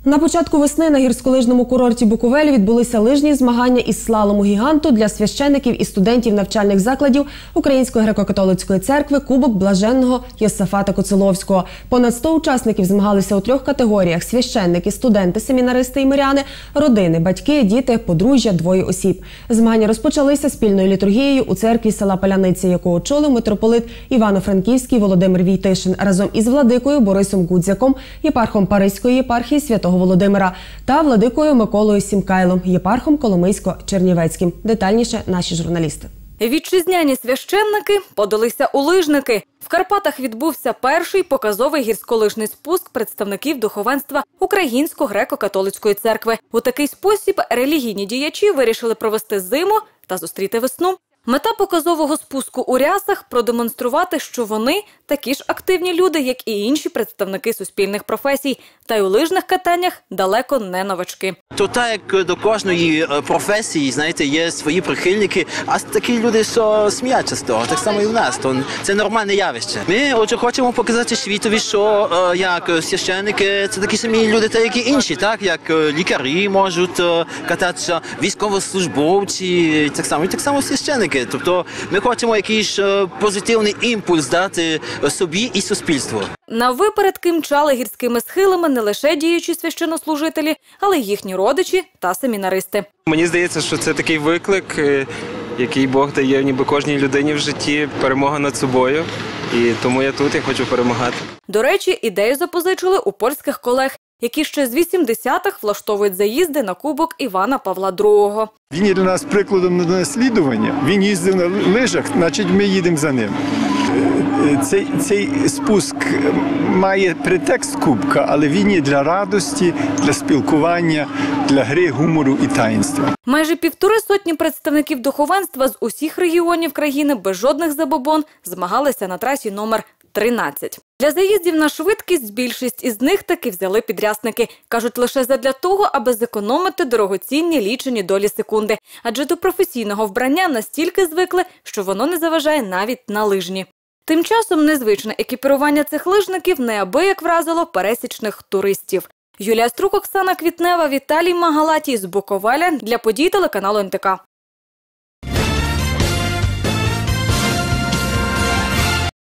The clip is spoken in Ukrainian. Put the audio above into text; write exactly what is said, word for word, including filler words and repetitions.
На початку весни на гірськолижному курорті Буковель відбулися лижні змагання із слалому гіганту для священиків і студентів навчальних закладів Української греко-католицької церкви «Кубок Блаженного Йосафата Коцеловського». Понад сто учасників змагалися у трьох категоріях – священники, студенти, семінаристи і миряни, родини, батьки, діти, подружжя, двоє осіб. Змагання розпочалися спільною літургією у церкві села Паляниця, яку очолив митрополит Івано-Франківський Володимир Війтишин разом із владикою Борисом Гудзяком, єпархом Паризької єпархії Святого Володимира та владикою Миколою Сімкайлом, єпархом Коломийсько-Чернівецьким. Детальніше наші журналісти. Вітчизняні священники подалися у лижники. В Карпатах відбувся перший показовий гірськолижний спуск представників духовенства Українсько-греко-католицької церкви. У такий спосіб релігійні діячі вирішили провести зиму та зустріти весну. Мета показового спуску у рясах – продемонструвати, що вони такі ж активні люди, як і інші представники суспільних професій. Та й у лижних катаннях далеко не новачки. То так, як до кожної професії, знаєте, є свої прихильники, а такі люди, що сміються з того, так само і в нас. То це нормальне явище. Ми, отже, хочемо показати світові, що як священники – це такі самі люди, так як і інші, так? Як лікарі можуть кататися, військовослужбовці, так само, і так само священики. Тобто ми хочемо якийсь позитивний імпульс дати собі і суспільству. На випередки мчали гірськими схилами не лише діючі священнослужителі, але й їхні родичі та семінаристи. Мені здається, що це такий виклик, який Бог дає ніби кожній людині в житті, перемога над собою. І тому я тут, я хочу перемагати. До речі, ідею запозичили у польських колег, які ще з вісімдесятих влаштовують заїзди на Кубок Івана Павла другого. Він є для нас прикладом на наслідування. Він їздив на лижах, значить ми їдемо за ним. Цей, цей спуск має претекст кубка, але він є для радості, для спілкування, для гри, гумору і таїнства. Майже півтори сотні представників духовенства з усіх регіонів країни без жодних забобон змагалися на трасі номер тринадцять. Для заїздів на швидкість більшість із них таки взяли підрясники. Кажуть, лише задля того, аби зекономити дорогоцінні лічені долі секунди. Адже до професійного вбрання настільки звикли, що воно не заважає навіть на лижні. Тим часом незвичне екіпірування цих лижників неабияк вразило пересічних туристів. Юлія Струк, Оксана Квітнева, Віталій Магалатій з Буковеля для подій телеканалу ен те ка.